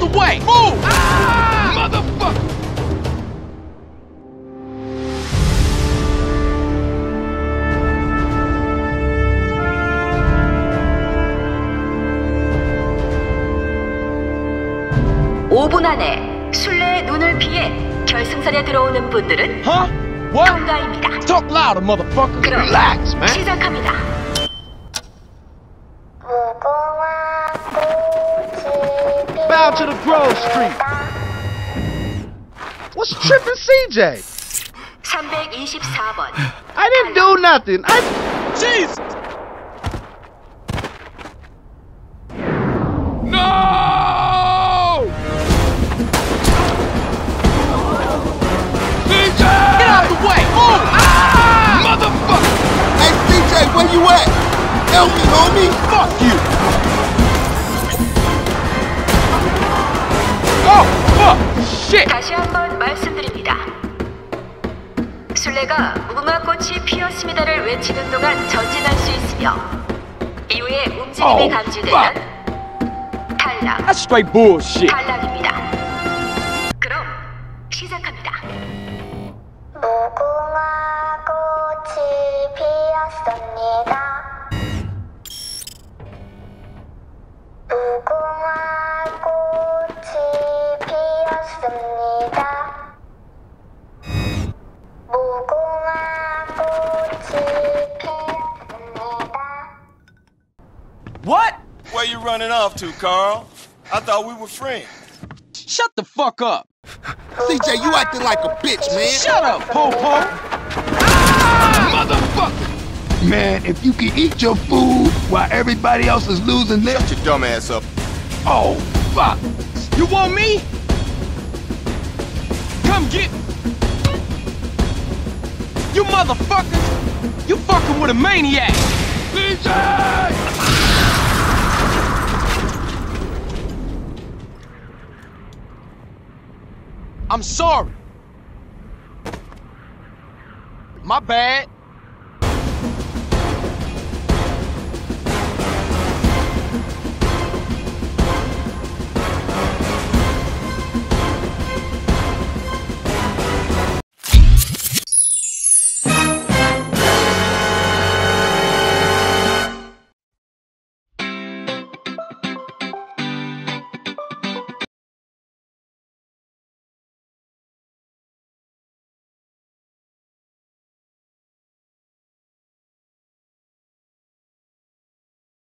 the way! Move! Ah! Motherfucker! (5분) 안에 술래의 눈을 피해 결승선에 들어오는 분들은 Huh? What? 통과입니다. Talk louder, motherfucker. 그럼 Relax, man. 시작합니다. Bow to the Grove Street. What's tripping, CJ? 324번. I didn't do nothing. Jesus! No! CJ! Get out the way! Move! Ah! Motherfucker! Hey, CJ, where you at? Help me, homie! Fuck you! Oh, fuck! Shit! 다시 한번 말씀드립니다. 술래가 무궁화꽃이 피었습니다를 외치는 동안 전진할 수 있으며 이후에 움직임이 감지되면 탈락. That's straight bullshit. 탈락입니다. 그럼 시작합니다. 무궁화꽃이 피었습니다. 무궁화꽃이 피었습니다. 무궁화꽃이 피었습니다. What? Where you running off to, Carl? I thought we were friends. Shut the fuck up. CJ, you acting like a bitch, man. Shut up, po-po. Ah! Motherfucker! Man, if you can eat your food while everybody else is losing their... Shut your dumb ass up. Oh, fuck. You want me? Come get me. You motherfuckers! You fucking with a maniac! CJ! I'm sorry. My bad.